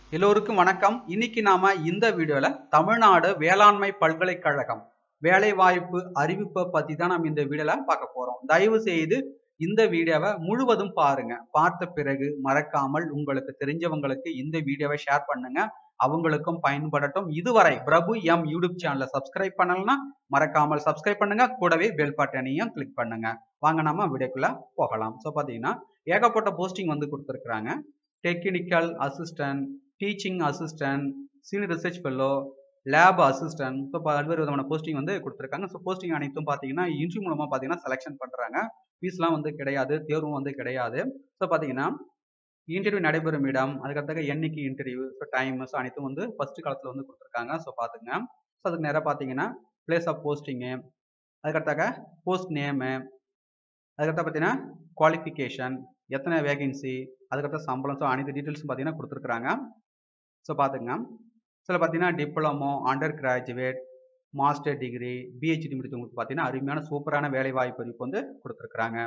எல்லோருக்கும் வணக்கம். இன்னைக்கு நாம இந்த வீடியோல தமிழ்நாடு வேளாண்மை பல்கலைக்கழகம் வேலைவாய்ப்பு அறிவிப்பை பத்தி தான் நம்ம இந்த வீடியோல பார்க்க போறோம். தயவு செய்து இந்த வீடியோவை முழுவதும் பாருங்க. பார்த்த பிறகு மறக்காமல் உங்களுக்கு தெரிஞ்சவங்களுக்கு இந்த வீடியோவை ஷேர் பண்ணுங்க. அவங்களுக்கும் பயன்படட்டும். இதுவரை பிரபு எம் யூடியூப் சேனலை சப்ஸ்கிரைப் பண்ணலன்னா மறக்காமல் சப்ஸ்கிரைப் பண்ணுங்க. கூடவே பெல் பட்டனையும் கிளிக் பண்ணுங்க. வாங்க நம்ம வீடியோக்குள்ள போகலாம். ஸோ பார்த்தீங்கன்னா ஏகப்பட்ட போஸ்டிங் வந்து கொடுத்துருக்குறாங்க. Technical assistant, teaching assistant, senior research fellow, lab assistant, so பல்வேறு விதமான போஸ்டிங் வந்து கொடுத்துருக்காங்க. ஸோ போஸ்டிங் அனைத்தும் பார்த்தீங்கன்னா இன்டர்வியூ மூலமாக பார்த்தீங்கன்னா செலெக்ஷன் பண்ணுறாங்க. ஃபீஸ்லாம் வந்து கிடையாது, தேர்வும் வந்து கிடையாது. ஸோ பார்த்தீங்கன்னா இன்டர்வியூ நடைபெறும் இடம், அதுக்கடுத்த என்னைக்கு இன்டர்வியூ, ஸோ டைம், ஸோ அனைத்தும் வந்து ஃபர்ஸ்ட் காலத்தில் வந்து கொடுத்துருக்காங்க. ஸோ பார்த்துங்க. ஸோ அதுக்கு நேராக பார்த்தீங்கன்னா பிளேஸ் ஆஃப் போஸ்டிங்கு, அதுக்கடுத்தாக போஸ்ட் நேமு, அதுக்கடுத்த பார்த்தீங்கன்னா குவாலிஃபிகேஷன், எத்தனை வேகன்சி, அதுக்கடுத்த சம்பளம், ஸோ அனைத்து டீட்டெயில்ஸும் பார்த்தீங்கன்னா கொடுத்துருக்குறாங்க. ஸோ பார்த்துங்க. சில பார்த்தீங்கன்னா diploma, under graduate, master degree, PhD முடித்தவங்களுக்கு பார்த்தீங்கன்னா அருமையான சூப்பரான வேலை வாய்ப்பு அறிவிப்பு வந்து கொடுத்துருக்குறாங்க.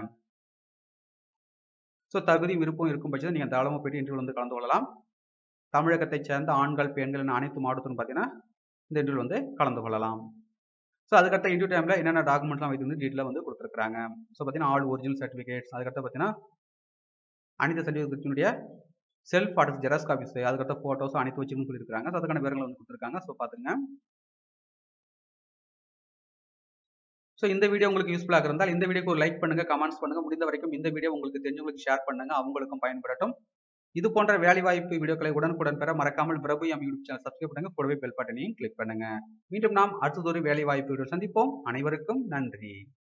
ஸோ தகுதி விருப்பம் இருக்கும் பட்சத்தில் நீங்கள் தாராளமாக போயிட்டு இன்டர்வியூ வந்து கலந்து கொள்ளலாம். தமிழகத்தை சேர்ந்த ஆண்கள், பெண்கள் என அனைத்து மாவட்டத்திலும் பார்த்தீங்கன்னா இந்த இன்டர்வியூ வந்து கலந்து கொள்ளலாம். ஸோ அதுக்கடுத்த இன்டர்வியூ டைமில் என்னென்ன டாக்குமெண்ட்லாம் வைத்து வந்து டீட்டெயிலாக வந்து கொடுத்துருக்காங்க. ஸோ பார்த்தீங்கன்னா ஆல் ஒரிஜினல் சர்டிஃபிகேட்ஸ், அதுக்கடுத்து பார்த்தீங்கன்னா அனைத்து சர்டிஃபிகேட்ஸினுடைய செல்ஃப் அட்டஸ்ட் ஜெராக்ஸ் காப்பீஸ், அதுக்கடுத்த ஃபோட்டோஸ் அனைத்து வச்சுக்கணும்னு சொல்லியிருக்காங்க. ஸோ அதுக்கான விவரங்கள் வந்து கொடுத்துருக்காங்க. ஸோ பார்த்துங்க. ஸோ இந்த வீடியோ உங்களுக்கு யூஸ்ஃபுல்லாக இருந்தால் இந்த வீடியோக்கு ஒரு லைக் பண்ணுங்க, கமெண்ட்ஸ் பண்ணுங்க. முடிந்த வரைக்கும் இந்த வீடியோ உங்களுக்கு தெரிஞ்சவங்களுக்கு ஷேர் பண்ணுங்க, அவங்களுக்கும் பயன்படட்டும். இது போன்ற வேலைவாய்ப்பு வீடியோக்களை உடனுக்குடன் பெற மறக்காமல் Prabhu M YouTube channel subscribe பண்ணுங்க. கூடவே பெல் பட்டனையும் கிளிக் பண்ணுங்க. மீண்டும் நாம் அடுத்ததொரு வேலைவாய்ப்பு வீடியோ சந்திப்போம். அனைவருக்கும் நன்றி.